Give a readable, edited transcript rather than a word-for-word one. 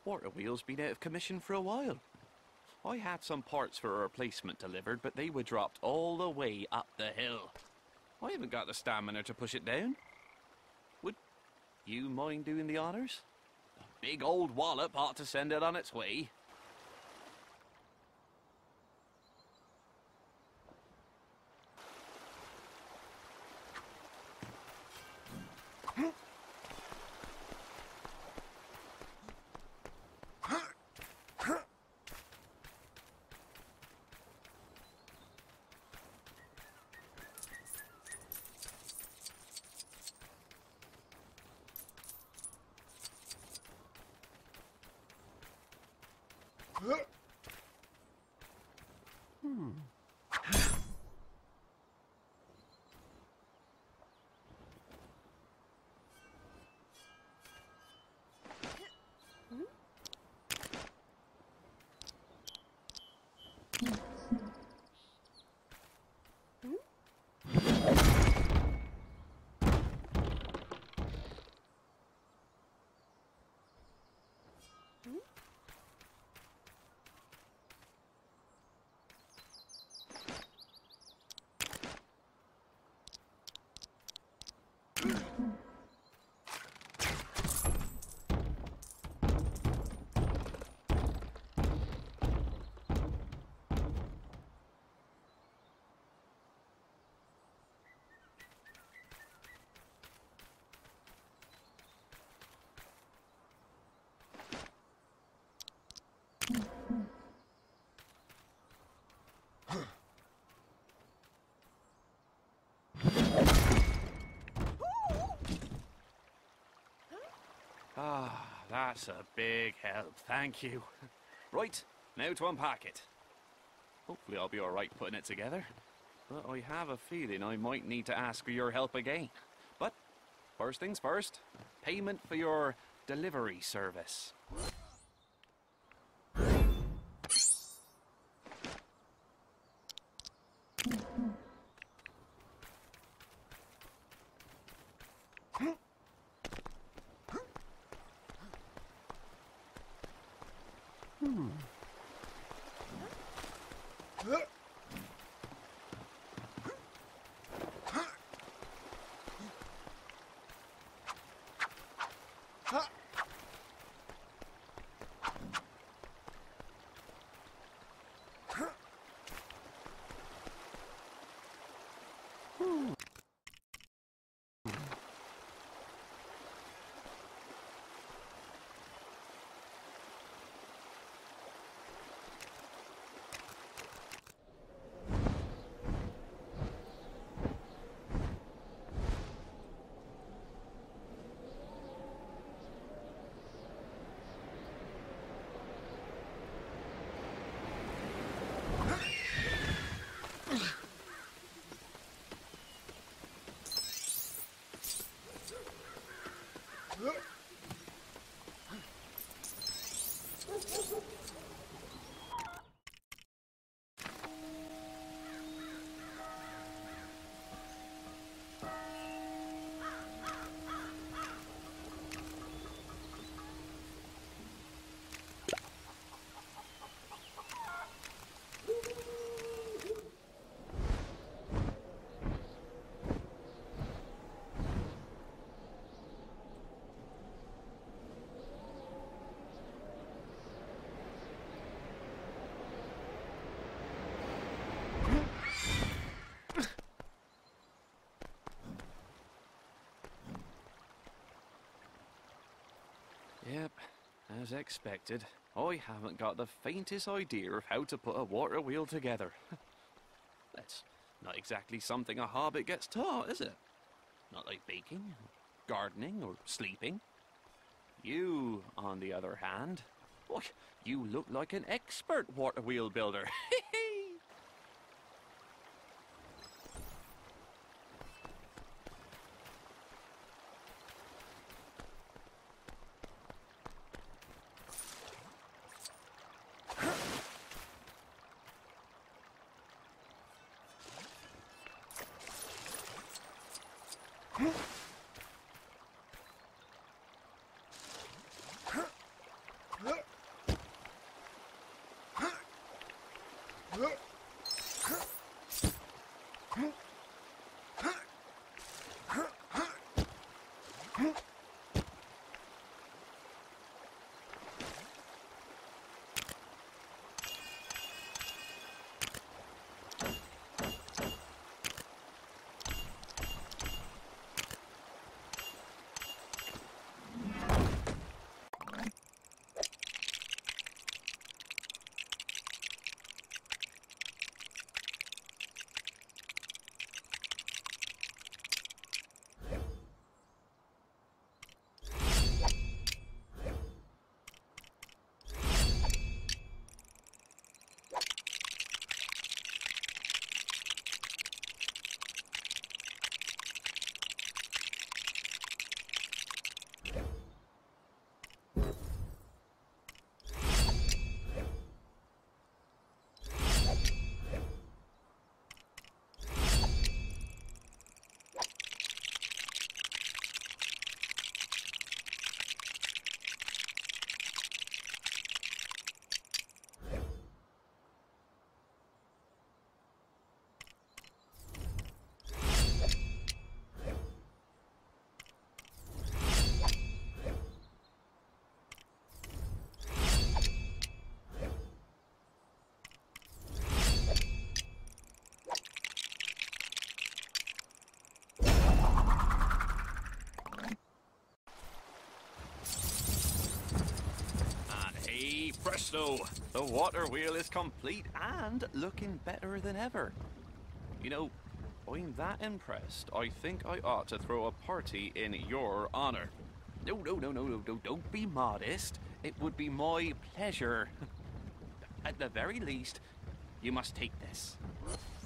Waterwheel's been out of commission for a while. I had some parts for a replacement delivered, but they were dropped all the way up the hill. I haven't got the stamina to push it down. Would you mind doing the honours? A big old wallop ought to send it on its way. Ah, that's a big help, thank you. Right, now to unpack it. Hopefully I'll be alright putting it together. But I have a feeling I might need to ask for your help again. But, first things first, payment for your delivery service. Yep, as expected, I haven't got the faintest idea of how to put a water wheel together. That's not exactly something a hobbit gets taught, is it? Not like baking, gardening, or sleeping. You, on the other hand, why, you look like an expert water wheel builder. Presto! The water wheel is complete and looking better than ever. You know, I'm that impressed, I think I ought to throw a party in your honor. No, don't be modest. It would be my pleasure. At the very least, you must take this.